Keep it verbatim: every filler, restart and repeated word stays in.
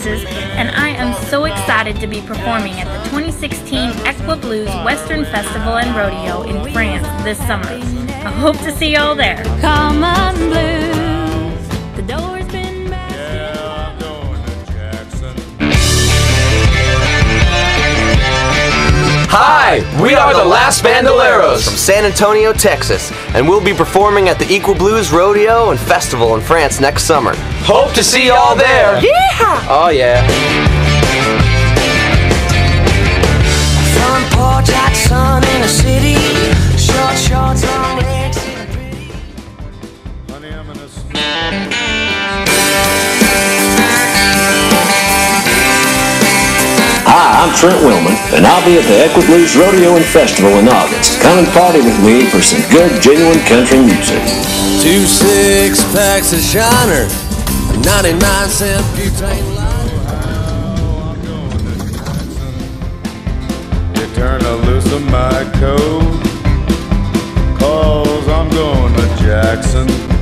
Texas, and I am so excited to be performing at the twenty sixteen Equa Blues Western Festival and Rodeo in France this summer. I hope to see y'all there. Common blues, the door's been battered. Yeah, I'm going to Jackson. Hi, we are the Las Bandoleros from San Antonio, Texas, and we'll be performing at the Equa Blues Rodeo and Festival in France next summer. Hope to see y'all there! Yeah! Oh yeah. Front porch, hot sun in the city. Short shorts, long legs, sitting pretty. Honey, I'm in a Hi, I'm Trent Willman, and I'll be at the Equa Blues Rodeo and Festival in August. Come and party with me for some good, genuine country music. Two six packs of Shiner, a ninety-nine cent butane lighter. I'm going to Jackson. You turn a loose of my coat, 'cause I'm going to Jackson.